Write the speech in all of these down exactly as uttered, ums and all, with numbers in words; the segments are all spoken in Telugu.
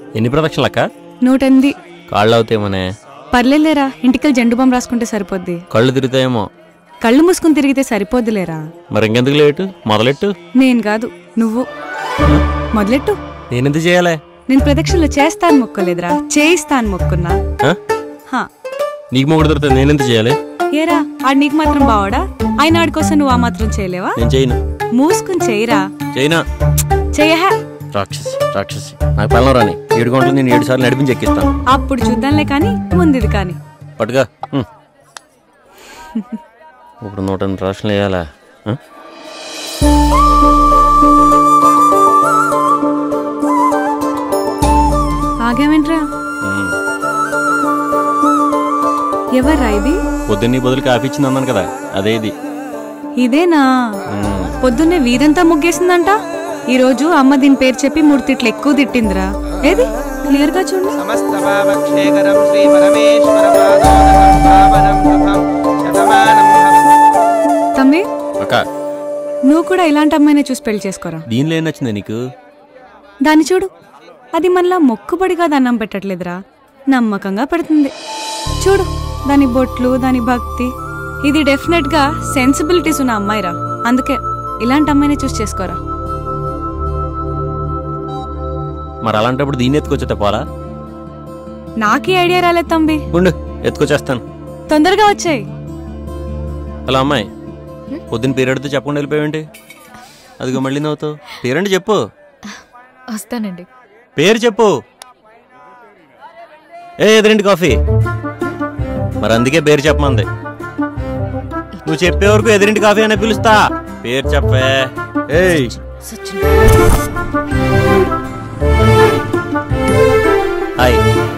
ఎన్ని ప్రదక్షిణలు అక్క? నూట ఎనిమిది. కాళ్ళు అవుతాయేమోనే. పర్లేలేరా, ఇంటికి జెండు బామ్ రాసుకుంటే సరిపోద్ది. కళ్ళు తిరుగుతాయేమో. కళ్ళు మూసుకుని తిరిగితే సరిపోద్దులేరా. మరి ఇంకెందుకు లేటు? మొదలెట్టు. నేను కాదు, నువ్వు మొదలెట్టు. నేనెందుకు చేయాలి? నేను ప్రదక్షిణలు చేస్తాను మొక్కలేదురా, చేయిస్తాను మొక్కున్నా. నీకు మొగుడు దొరుకుతుంది, నేనెందుకు చేయాలి? ఏరా, ఆడు నీకు మాత్రం బావాడా? ఆయన ఆడి కోసం నువ్వు ఆ మాత్రం చేయలేవా? నేను చేయను. మూసుకుని చేయరా. చేయనా? చెయ్యహా. రాక్షసి రాక్షసి. నాకు పనులు రాని. ఏడు గంటలు నేను ఏడు సార్లు నడిపించి ఎక్కిస్తాను. అప్పుడు చూద్దాంలే కానీ ముందుది కానీ. పట్టుగా. ఇప్పుడు నూట ఎనిమిది రాష్ట్రాలు వేయాలా? ఆగామేంట్రా? ఎవర్రా ఇది? పొద్దున్నీ బదులు కాఫీ ఇచ్చింది అన్నాను కదా, అదే ఇది. ఇదేనా? పొద్దున్నే వీధంతా ముగ్గేసిందంట. ఈ రోజు అమ్మ దీని పేరు చెప్పి మూడు తిట్లు ఎక్కువ తిట్టిందిరా. ఏది క్లియర్ గా చూడు. తమ్మి, నువ్వు కూడా ఇలాంటి అమ్మాయినే చూసి పెళ్లి చేసుకోరా. దీనిలో ఏం నచ్చింది నీకు? దాన్ని చూడు, అది మనలా మొక్కుబడిగా దండం పెట్టట్లేదురా, నమ్మకంగా పెడుతుంది. చూడు దాని బొట్లు, దాని భక్తి. ఇది డెఫినెట్ గా సెన్సిబిలిటీస్ ఉన్న అమ్మాయిరా. అందుకే ఇలాంటి అమ్మాయిని చూసి చేసుకోరా. మరి అలాంటప్పుడు దీన్ని ఎత్తుకొచ్చేట పోరా? నాకే ఐడియా రాలేదు తమ్మి. ఉండు, ఎత్తుకొచ్చేస్తాను. తొందరగా వచ్చాయి. అలా అమ్మాయి, పొద్దున్న పేరెడితే చెప్పకుండా వెళ్ళిపోయావేంటి? అదిగో మళ్ళీ నవ్వుతావు. పేరండి చెప్పు. వస్తానండి. పేరు చెప్పు. ఏ ఎదురింటి కాఫీ. మరి అందుకే పేరు చెప్పమంది. నువ్వు చెప్పే వరకు ఎదురింటి కాఫీ అనే పిలుస్తా. పేరు చెప్పే. ఏయ్ హాయ్.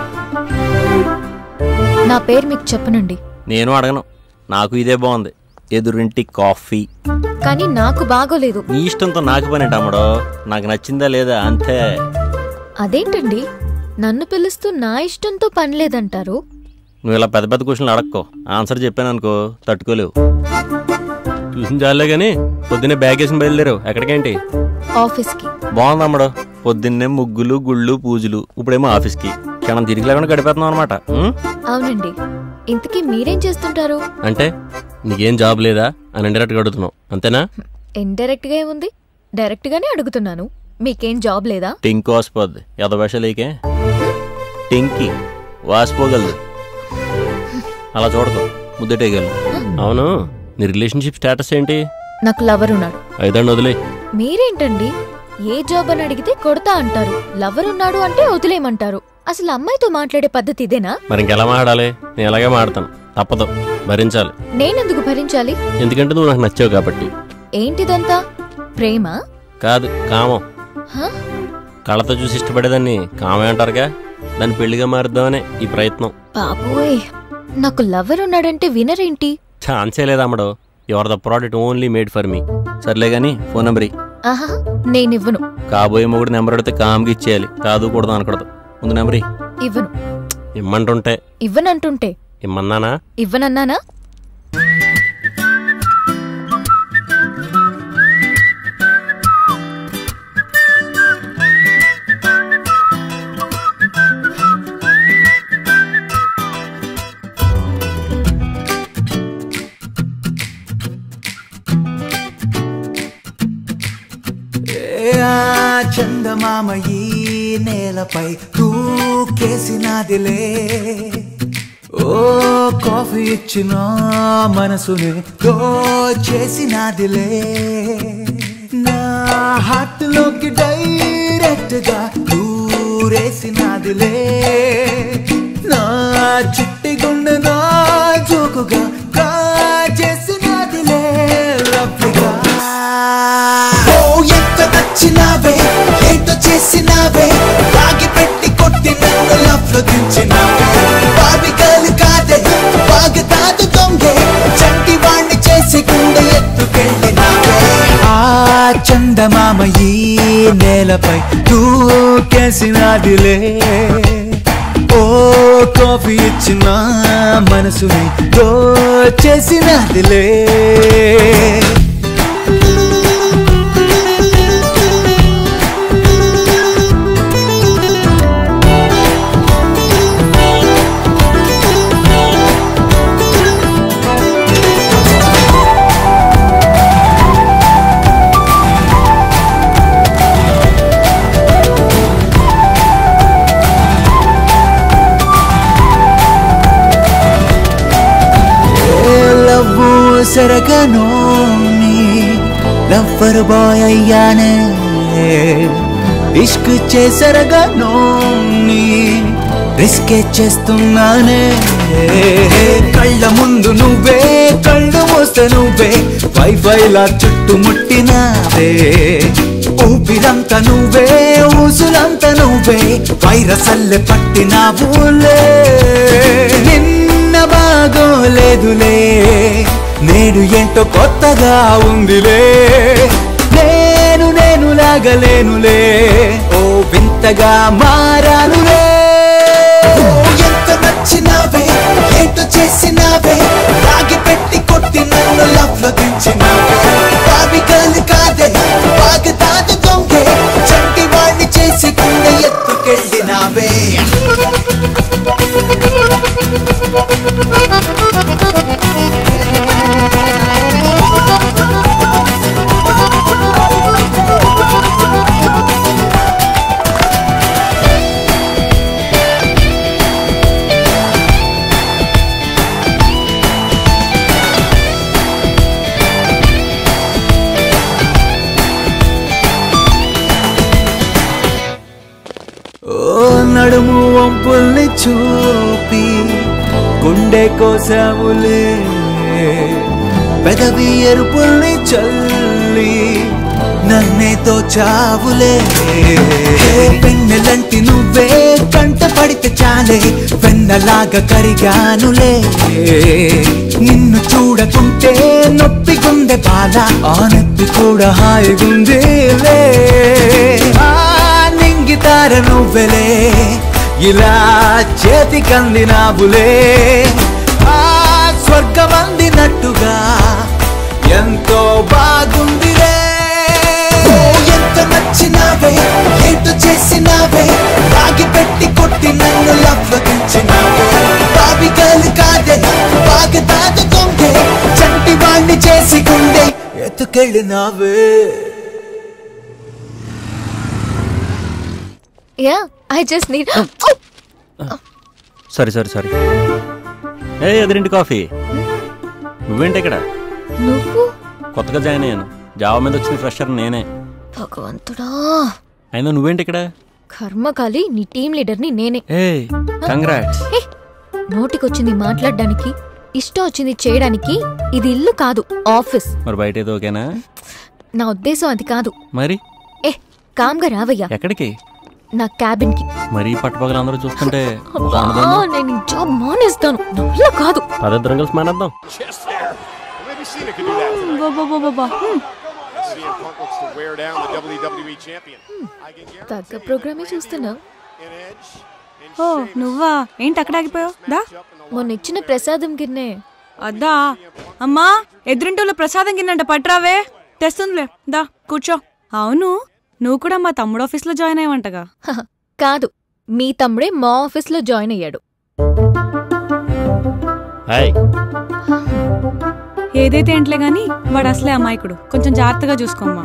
నా పేరు మీకు చెప్పనండి. నేను అడగను, నాకు ఇదే బాగుంది, ఎదురింటి కాఫీ. కానీ నాకు బాగోలేదు. నీ ఇష్టంతో నాకు పని అమ్మడో, నాకు నచ్చిందా లేదా అంతే. అదేంటండి, నన్ను పిలుస్తూ నా ఇష్టంతో పని లేదంటారు? నువ్వు ఇలా పెద్ద పెద్ద క్వశ్చన్లు అడక్కో, ఆన్సర్ చెప్పాను అనుకో తట్టుకోలేవు. చూసిన చాలే గానీ పొద్దున్నే బ్యాగ్ వేసిన బయలుదేరావు. ఎక్కడికేంటి? ఆఫీస్కి. బాగుంది అమ్మడో, పొద్దున్నే ముగ్గులు గుళ్ళు పూజలు, ఇప్పుడేమో ఆఫీస్కి. క్షణం తిరిగి లేకుండా గడిపేస్తున్నావు అనమాట. అవునండి. ఇంతకీ మీరేం చేస్తుంటారు? అంటే నీకేం జాబ్ లేదా అని ఇండైరెక్ట్ గా అడుగుతున్నావు అంతేనా? ఇండైరెక్ట్ గా ఏముంది, డైరెక్ట్ గానే అడుగుతున్నాను. మీకేం జాబ్ లేదా? టింక్ వాసిపోద్ది. ఎద వేషలేకే టింకి వాసిపోగలదు. అలా చూడకు, ముద్దటేయగలదు. అవును, నీ రిలేషన్షిప్ స్టేటస్ ఏంటి? నాకు లవర్ ఉన్నాడు. అయిదండి వదిలే. మీరేంటండి, ఏ జాబ్ అని అడిగితే కొడతా అంటారు, లవర్ ఉన్నాడు అంటే వదిలేయమంటారు. అసలు అమ్మాయితో మాట్లాడే పద్ధతి ఇదేనా? మరి ఇంకెలా మాట్లాడాలి? నేను ఎలాగే మాట్లాడతాను, తప్పదు, భరించాలి. నేనెందుకు భరించాలి? ఎందుకంటే నువ్వు నాకు నచ్చావు కాబట్టి. ఏంటిదంతా? ప్రేమ కాదు, కామం. కళ్ళతో చూసి ఇష్టపడేదాన్ని కామే అంటారుగా, దాన్ని పెళ్లిగా మారుద్దామనే ఈ ప్రయత్నం. బాబోయ్, నాకు లవర్ ఉన్నాడంటే వినరేంటి? ఛాన్సే లేదమ్మడో. Your the product only made for me. సర్లే గానీ ఫోన్ నెంబర్. ఆహా, నేనివ్వను. కాబోయే మొగుడు నెంబర్ అడితే కామ్గా ఇచ్చేయాలి, కాదు కూడదు అనకూడదు. ముందు నెంబర్ ఇవ్వను. ఇమ్మంటుంటే ఇవ్వనంటుంటే ఇమ్మన్నానా? ఇవ్వనన్నానా? చందమామయి నేలపై తూకేసినాదిలే, ఓ కాఫీ ఇచ్చిన మనసుని దోచేసినాదిలే, నా హార్ట్ లోకి డైరెక్ట్ గా దూరేసినాదిలే, నా చిట్టి గుండె నా జోకుగా కాచేసినాదిలే రఫ్గా. ఎంత నచ్చినావే, ఏంటో చేసినావే, తాగి పెట్టి కొట్టి నన్ను లఫ్లో దించినావే, బాబికలు కాదే బాగతాదు దొంగే, చంటి వాణ్ణి చేసి గుండె ఎత్తుకెళ్ళినావే. ఆ చందమామయి నేలపై దూకేసినాదిలే, ఓ కాఫీ ఇచ్చిన మనసుని దోచేసినాదిలే. చేసరగను లవ్వర్ బాయ్ అయ్యానే ఇష్క్ చేసరగను రిస్కే చేస్తున్నానే కళ్ళ ముందు నువ్వే కళ్ళు మూస్తే నువ్వే వైఫైలా చుట్టుముట్టినావే ఊపిరంతా నువ్వే ఊసులంతా నువ్వే వైరసల్లె పట్టినావులే నిన్న బాగోలేదులే నేడు ఏంటో కొత్తగా ఉందిలే నేను నేను లాగలేనులే ఓ వింతగా మారానులే ఎంత నచ్చినావే ఏంటో చేసినావే రాగి పెట్టి కొట్టి నన్ను లవ్లో దించినావే బాబిగాలు కాదే బాగతాదు దొంగే చంటి వాణ్ణి చేసి కుండె ఎత్తుకెళ్ళినావే నడుము వంపుల్ని చూపి గుండె కోసావులే పెదవి ఎరుపుల్ని చల్లి నన్నేతో చావులే పెన్నెలంటి నువ్వే కంట పడితే చాలే వెన్నలాగా కరిగానులే నిన్ను చూడకుంటే నొప్పి గుండె బాల ఆ నొప్పి కూడా హాయిగుందిలే గితార నువ్వెలే ఇలా చేతికందినావులే ఆ స్వర్గం అందినట్టుగా ఎంతో బాగుందిలే ఎంత నచ్చినావే ఏంటో చేసినావే రాగి పెట్టి కొట్టి నన్ను లవ్లో దించినావే బాబిగాలు కాదే బాగతాదు దొంగే చంటి వాణ్ణి చేసి గుండె ఎత్తుకెళ్ళినావే Yeah, I just need. Sorry sorry sorry ఏ ఎదురింటి కాఫీ నువ్వేంటి ఇక్కడ నువ్వు కొత్తగా జాయిన్ అయ్యాను జావా మీద వచ్చిన ఫ్రెషర్ నేనే భగవంతుడా అయినా నువ్వేంటి ఇక్కడ కర్మకాలి నీ టీం లీడర్ ని నేనే ఏ కంగ్రాట్స్ నోటికొచ్చింది మాట్లాడడానికి ఇష్టం వచ్చింది చేయడానికి ఇది ఇల్లు కాదు ఆఫీస్ మరి బయట ఏదో ఓకేనా నా ఉద్దేశం అది కాదు మరి ఏ కామ్గా రావయ్యా ఎక్కడికి నా క్యాబిన్ కి మరి పట్టుపగలు అందరూ చూస్తుంటే నేను జాబ్ మానేస్తాను నల్ల కాదు పదద్దరం కలిసి మానేద్దాం తగ్గ ప్రోగ్రామే చూస్తున్నా ఓ నువ్వా ఏంటి అక్కడ ఆగిపోయావు దా మొన్న ఇచ్చిన ప్రసాదం గిన్నె అద్దా అమ్మా ఎదురింటోళ్ళ ప్రసాదం గిన్నంట పట్రావే తెస్తుందిలే దా కూర్చో అవును నువ్వు కూడా మా తమ్ముడు ఆఫీస్లో జాయిన్ అయ్యవంటగా కాదు మీ తమ్ముడే మా ఆఫీస్లో జాయిన్ అయ్యాడు ఏదైతే ఏంట్లే గాని వాడు అసలే అమాయకుడు కొంచెం జాగ్రత్తగా చూసుకోమ్మా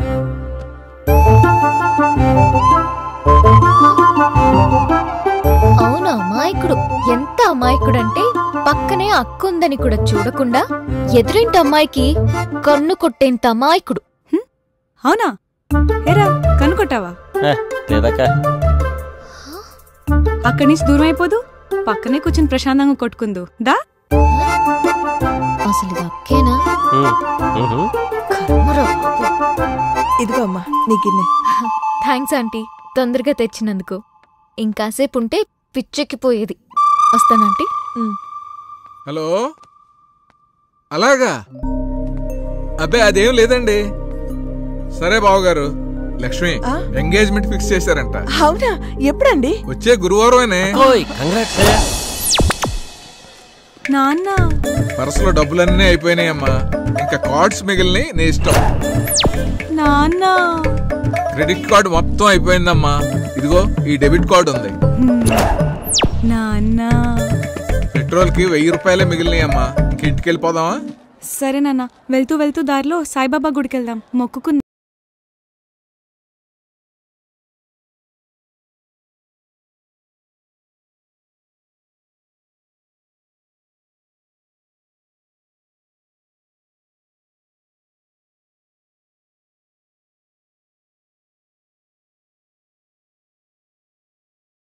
అవును అమాయకుడు ఎంత అమాయకుడు అంటే పక్కనే అక్కుందని కూడా చూడకుండా ఎదురింటి అమ్మాయికి కన్ను కొట్టేంత అమాయకుడు అవునా ఏరా కనుకొట్టావా అక్కడి నుంచి దూరం అయిపోదు పక్కనే కూర్చుని ప్రశాంతంగా కొట్టుకుందు దా అసలు ఇది అక్కేనా ఇదిగో అమ్మా నీ గిన్నె థ్యాంక్స్ ఆంటీ తొందరగా తెచ్చినందుకు ఇంకాసేపు ఉంటే పిచ్చెక్కిపోయేది వస్తానంటీ హలో అలాగా అబ్బే అదేం లేదండి సరే బావగారు లక్ష్మి ఎంగేజ్మెంట్ ఫిక్స్ చేశారంట అవునా ఎప్పుడండి వచ్చే గురువారమే నాన్న పర్సులో డబ్బులన్నీ అయిపోయినాయమ్మా ఇంకా కార్డ్స్ మిగిలినాయి నీ ఇష్టం నాన్న క్రెడిట్ కార్డు మొత్తం అయిపోయిందమ్మా ఇదిగో ఈ డెబిట్ కార్డు ఉంది నాన్న పెట్రోల్ కి వెయ్యి రూపాయలే మిగిలినాయమ్మా ఇంక ఇంటికి వెళ్ళిపోదామా సరే నాన్న వెళ్తూ వెళ్తూ దారిలో సాయిబాబా గుడికి వెళ్దాం మొక్కుకున్నా